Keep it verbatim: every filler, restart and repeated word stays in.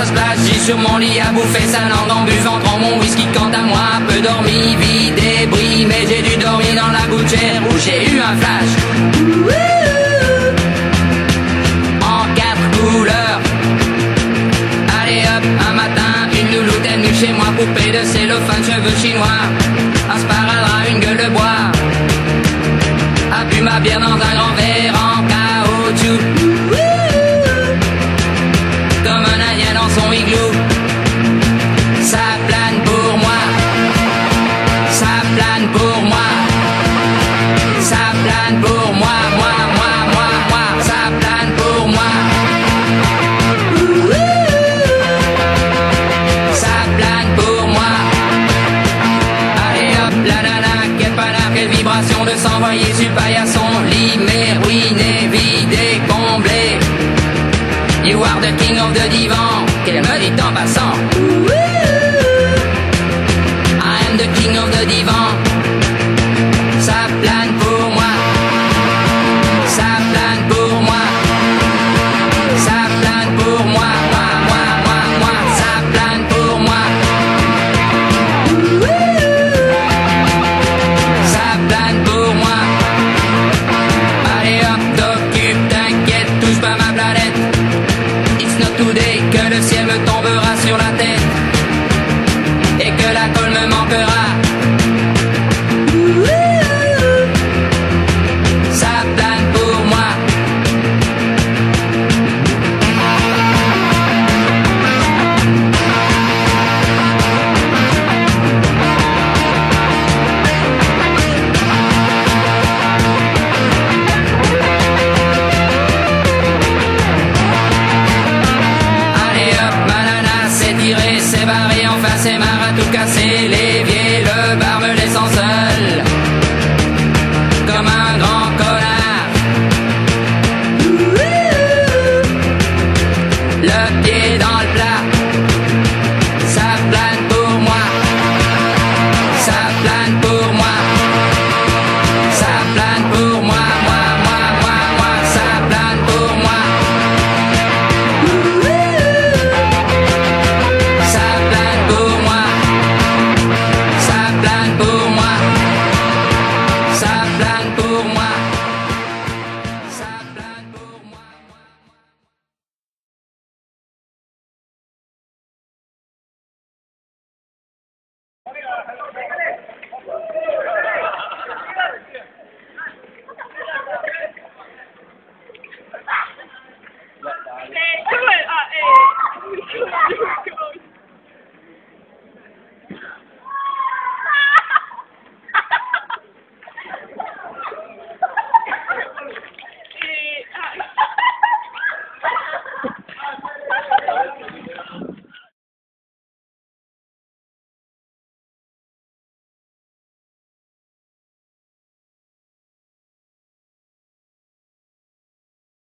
splash, j'ai sur mon lit à bouffer sa langue en buvant trop mon whisky. Quant à moi, peu dormi, vie débris, mais j'ai dû dormir dans la gouttière où j'ai eu un flash. En quatre couleurs. Allez hop, un matin, une louloute est venue chez moi, poupée de cellophane, cheveux chinois, un sparadrap, une gueule de bois, a bu ma bière dans un grand verre en caoutchouc, comme un indien dans son igloo. Ça plane pour moi, ça plane pour moi, ça plane pour moi, moi, moi, moi, moi, ça plane pour moi. Ça plane pour moi. Allez hop, la nana, quelle panard, quelle vibration de s'envoyer sur paillasson. Lit, mais ruiné, vidé, comblé. You are the king of the divan, qu'elle me dit en passant. I am the king of the divan. Ça plane pour moi. Ça plane pour moi. Ça plane pour moi. Moi, moi, moi, moi. Ça plane pour moi. Ça plane pour moi. Allez hop, t'occupe, t'inquiète, touche pas ma planète. It's not today que le ciel me tombera sur la tête et que la colle me manquera. Ça plane pour moi. Allez hop, ma nana s'est tirée, s'est barrée, enfin c'est marre à tout casser. L'évier, le bar me laissant seul, comme un grand connard. Le pied